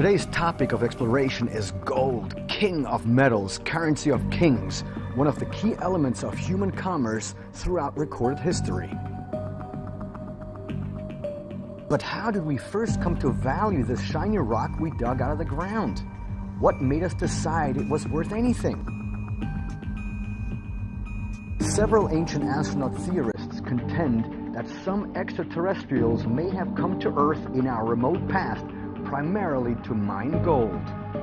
Today's topic of exploration is gold, king of metals, currency of kings, one of the key elements of human commerce throughout recorded history. But how did we first come to value this shiny rock we dug out of the ground? What made us decide it was worth anything? Several ancient astronaut theorists contend that some extraterrestrials may have come to Earth in our remote past primarily to mine gold.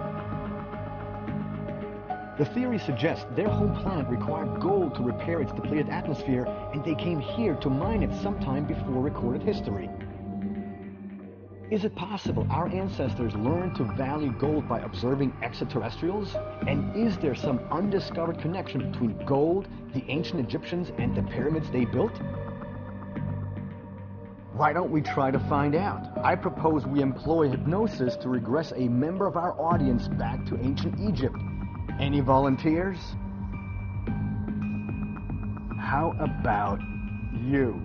The theory suggests their home planet required gold to repair its depleted atmosphere, and they came here to mine it sometime before recorded history. Is it possible our ancestors learned to value gold by observing extraterrestrials? And is there some undiscovered connection between gold, the ancient Egyptians, and the pyramids they built? Why don't we try to find out? I propose we employ hypnosis to regress a member of our audience back to ancient Egypt. Any volunteers? How about you?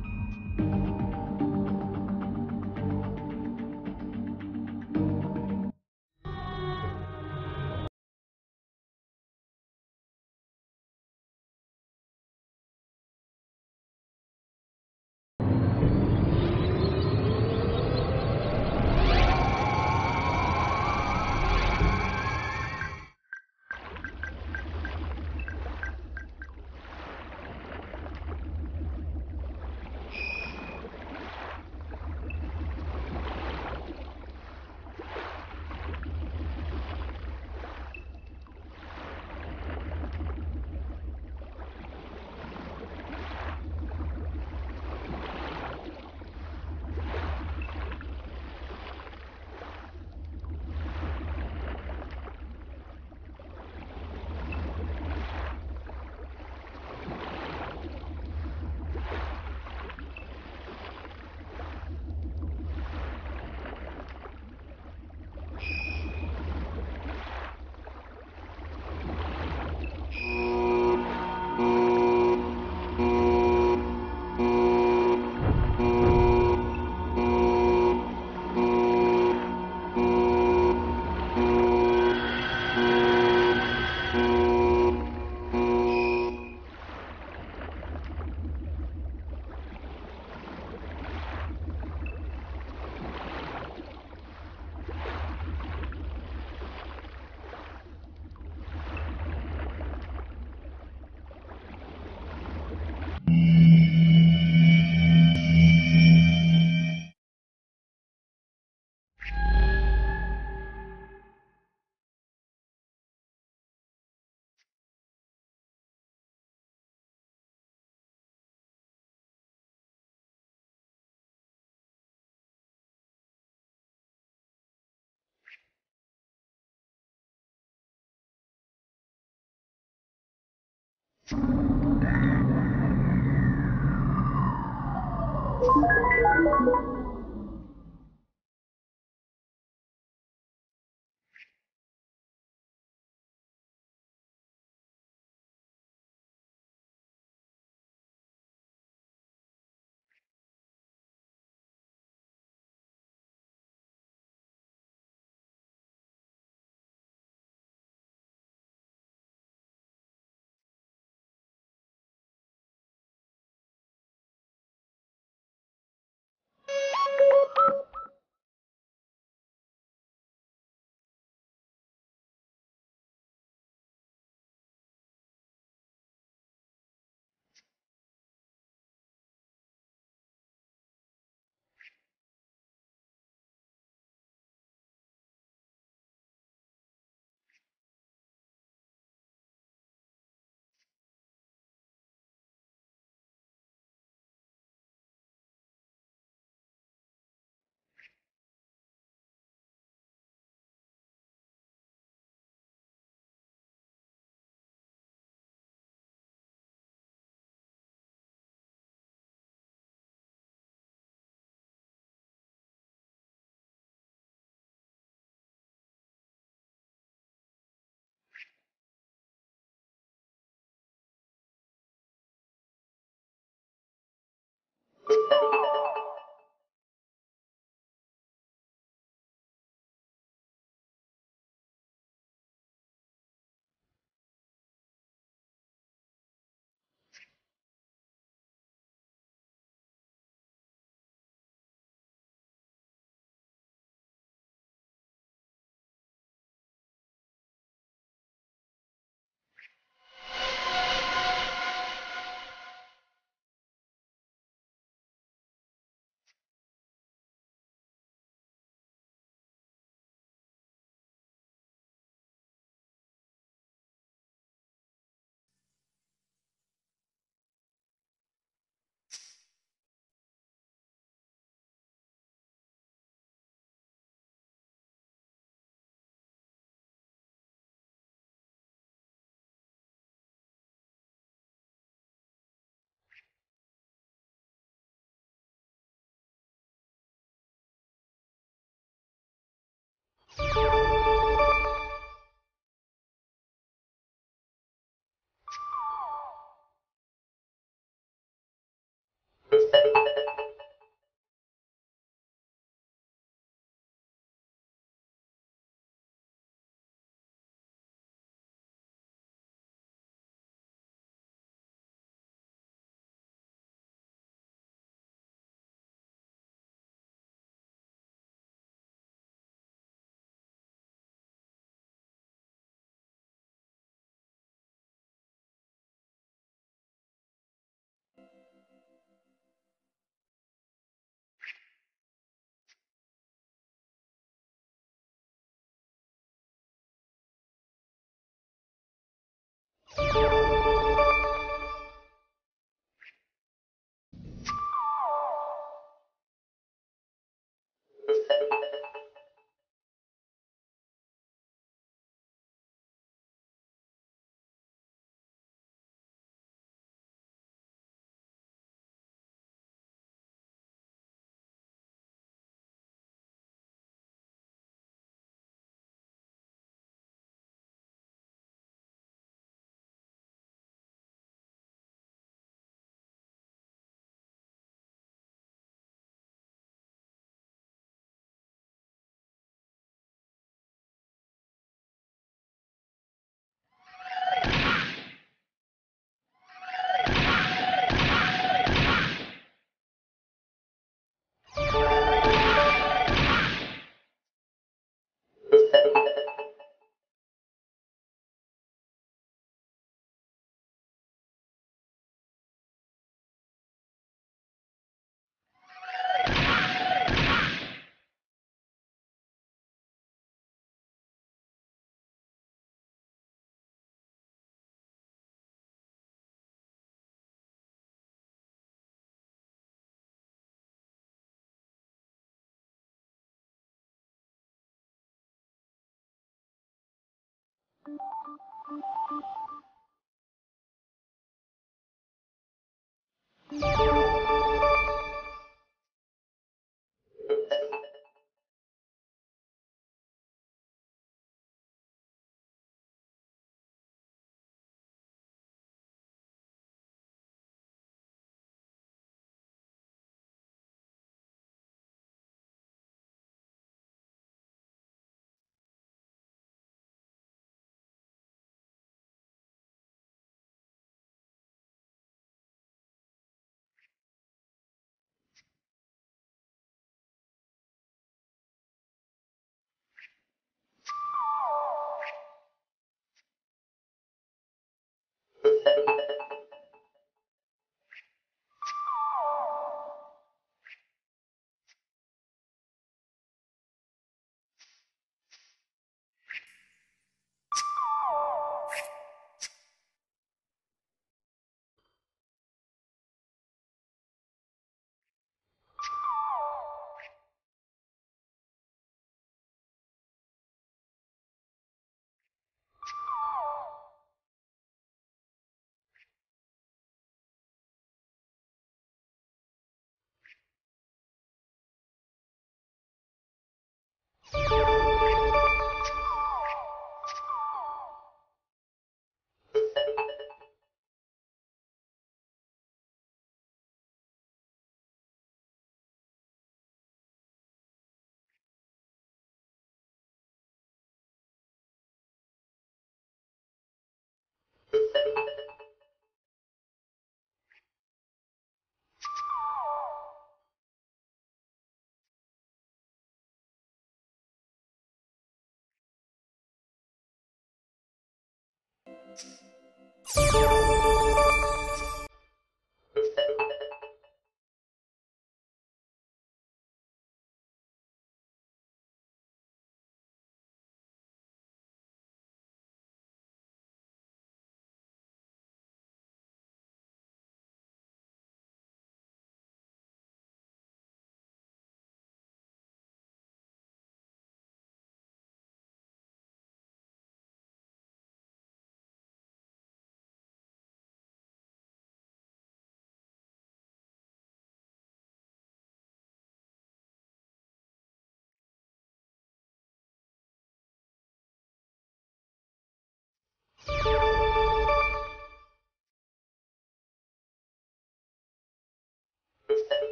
You